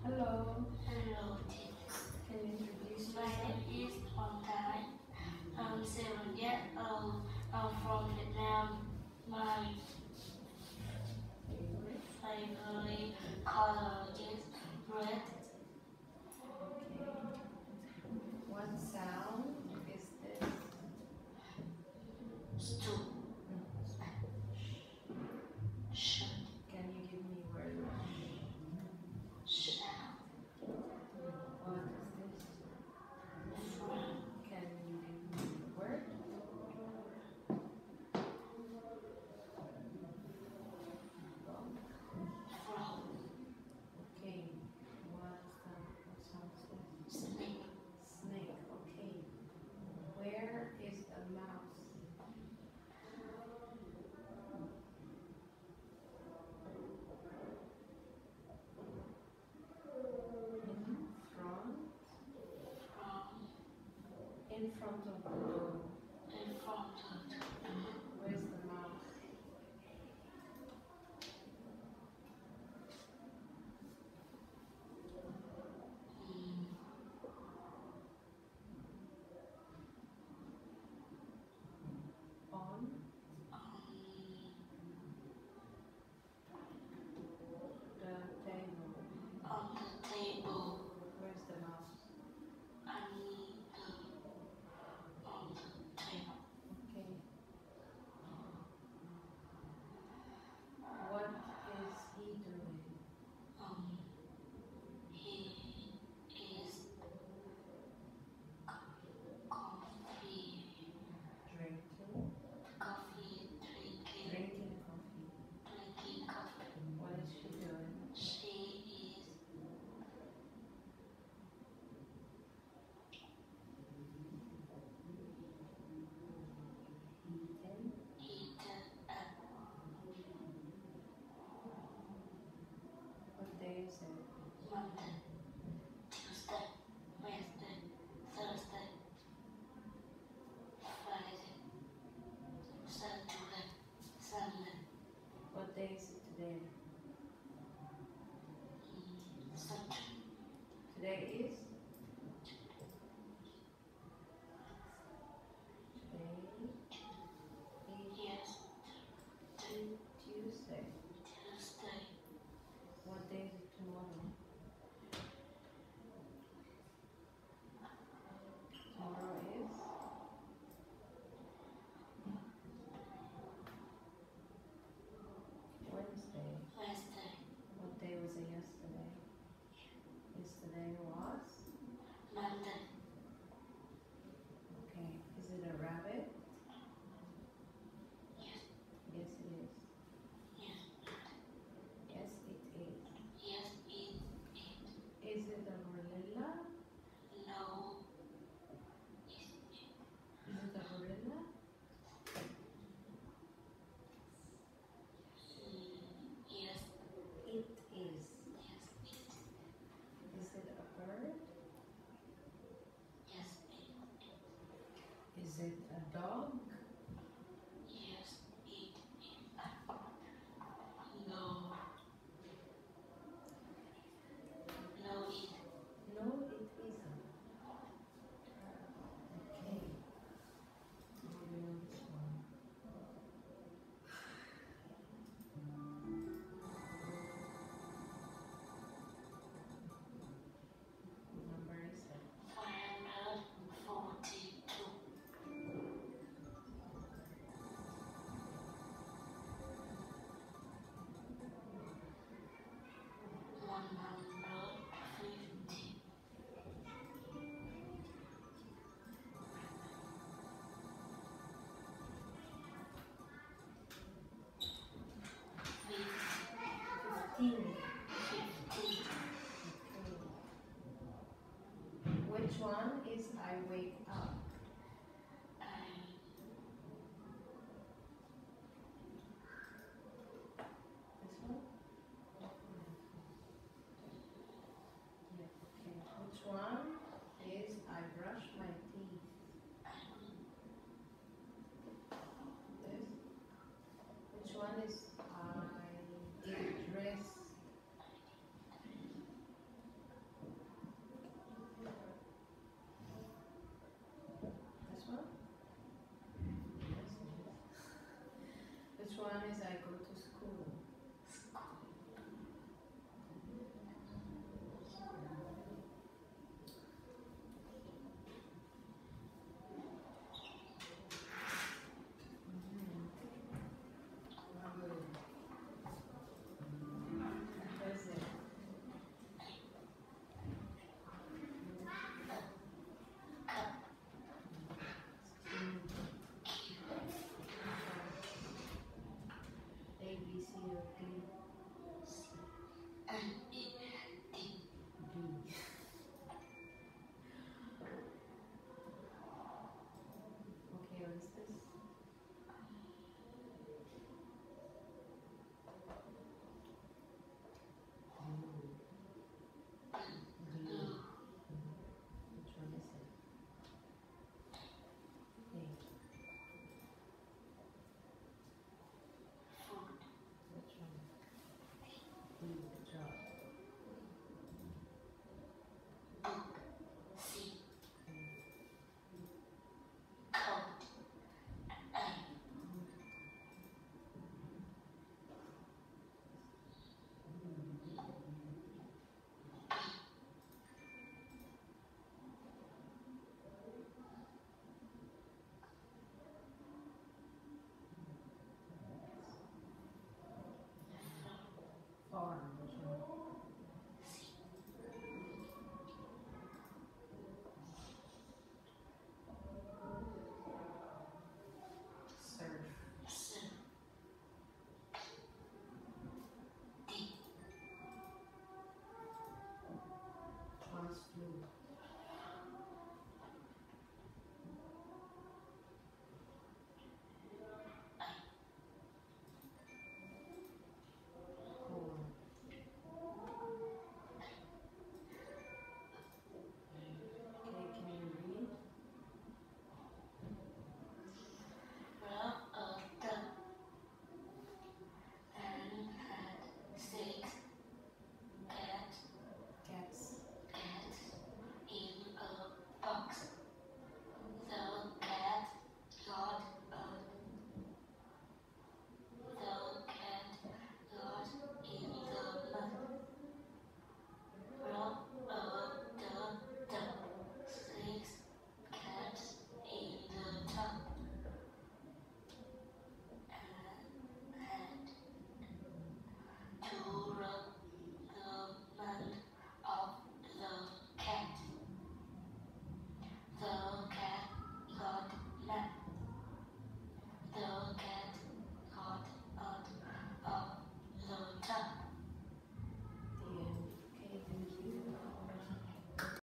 Hello. Hello, Can you introduce my yourself? name is Hoàng Thái. I'm 7 years old. I'm from Vietnam. My Favorite? favorite color is red. Okay. What sound is this? Stew. Sh. Can you give me word? Sh. What is this? From. Can you give me word? Frog. Frog. Okay. What sound is this? Snake. Snake. Okay. Where is a mouse? In front of the door. In front of the door. Where's the mouse? On the table. On the table. Where's the mouse? On the table. Okay. What is he doing? He is coffee. Drinking. Coffee drinking. Drinking coffee. Drinking coffee. What is she doing? She is Eating. eaten at What day is it? Monday, Tuesday, Wednesday, Thursday, Friday, Saturday, Sunday, What day is it today? Sunday. Today is? Today is Yes, Tuesday. Tuesday. What day is it tomorrow? Tomorrow is? Wednesday. Wednesday, What day was it yesterday? Yesterday was? Monday, Okay. Is it a rabbit? yes, Yes, it is. yes, Yes, it is. yes, it. Is it a gorilla? No, Is it a gorilla? yes, It is. yes, Is it a bird? yes, Is it a dog? yes, it. No, no, it. No, it isn't. Okay. Moving on this one. What number is it? 542. 150. 15. 50. Okay. Which one is I wake up? This one? Yeah, okay. Which one is I brush my teeth? This? Which one is I get dressed? flu.